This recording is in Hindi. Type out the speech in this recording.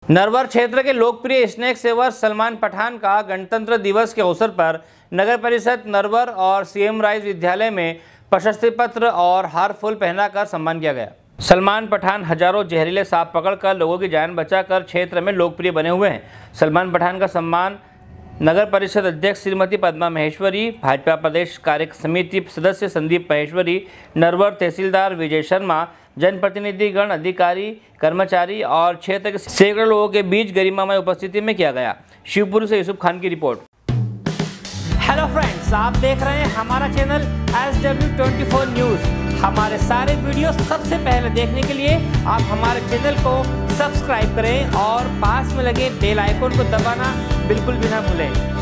नरवर क्षेत्र के लोकप्रिय स्नैक सेवर सलमान पठान का गणतंत्र दिवस के अवसर पर नगर परिषद नरवर और सीएम राइज विद्यालय में प्रशस्ति पत्र और हार फूल पहनाकर सम्मान किया गया। सलमान पठान हजारों जहरीले सांप पकड़कर लोगों की जान बचाकर क्षेत्र में लोकप्रिय बने हुए हैं। सलमान पठान का सम्मान नगर परिषद अध्यक्ष श्रीमती पद्मा महेश्वरी, भाजपा प्रदेश कार्य समिति सदस्य संदीप महेश्वरी, नरवर तहसीलदार विजय शर्मा, जनप्रतिनिधिगण, अधिकारी, कर्मचारी और क्षेत्र के सैकड़ों लोगों के बीच गरिमामय उपस्थिति में किया गया। शिवपुरी से यूसुफ खान की रिपोर्ट। हेलो फ्रेंड्स, आप देख रहे हैं हमारा चैनल SW24 न्यूज़। हमारे सारे वीडियो सबसे पहले देखने के लिए आप हमारे चैनल को सब्सक्राइब करें और पास में लगे बेल आइकन को दबाना बिल्कुल भी ना भूलें।